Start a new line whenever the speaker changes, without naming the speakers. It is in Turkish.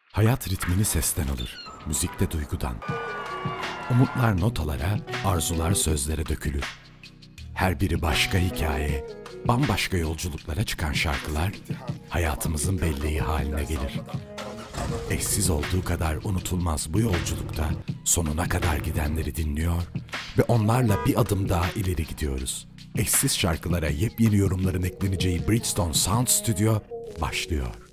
Hayat ritmini sesten alır, müzik de duygudan. Umutlar notalara, arzular sözlere dökülür. Her biri başka hikaye, bambaşka yolculuklara çıkan şarkılar hayatımızın belleği haline gelir. Eşsiz olduğu kadar unutulmaz bu yolculukta sonuna kadar gidenleri dinliyor ve onlarla bir adım daha ileri gidiyoruz. Eşsiz şarkılara yepyeni yorumların ekleneceği Bridgestone Sound Studio başlıyor.